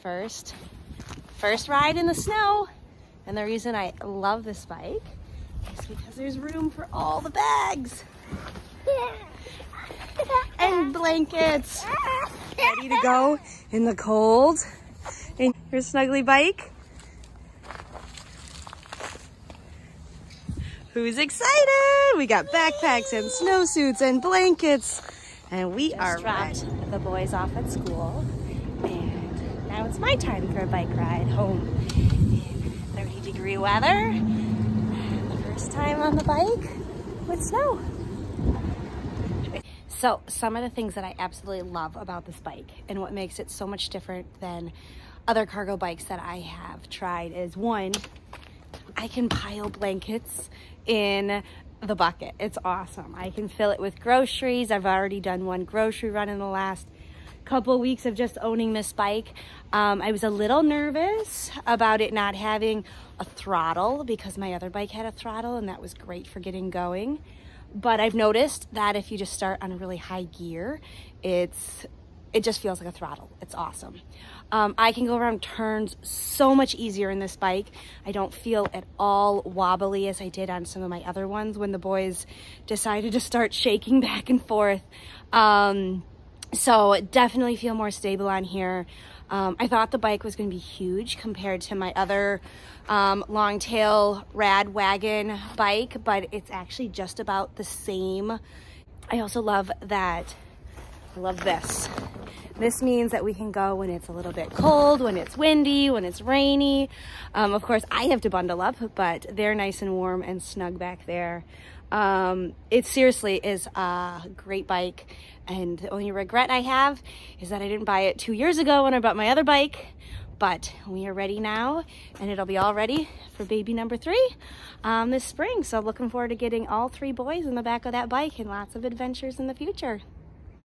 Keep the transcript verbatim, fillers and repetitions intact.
first, first ride in the snow. And the reason I love this bike is because there's room for all the bags. And blankets. Ready to go in the cold. And your snuggly bike. Who's excited? We got backpacks and snowsuits and blankets. And we Just are dropped ready. The boys off at school. And now it's my time for a bike ride home in thirty degree weather. The first time on the bike with snow. So some of the things that I absolutely love about this bike and what makes it so much different than other cargo bikes that I have tried is, one, I can pile blankets in the bucket. It's awesome. I can fill it with groceries. I've already done one grocery run in the last couple weeks of just owning this bike. Um, I was a little nervous about it not having a throttle because my other bike had a throttle and that was great for getting going. But I've noticed that if you just start on a really high gear, it's it just feels like a throttle. It's awesome. Um, I can go around turns so much easier in this bike. I don't feel at all wobbly as I did on some of my other ones when the boys decided to start shaking back and forth. Um, so definitely feel more stable on here. Um, I thought the bike was going to be huge compared to my other um, long tail rad wagon bike, but it's actually just about the same. I also love that, I love this. This means that we can go when it's a little bit cold, when it's windy, when it's rainy. Um, of course, I have to bundle up, but they're nice and warm and snug back there. Um, it seriously is a great bike. And the only regret I have is that I didn't buy it two years ago when I bought my other bike. But we are ready now, and it'll be all ready for baby number three um, this spring. So looking forward to getting all three boys in the back of that bike and lots of adventures in the future.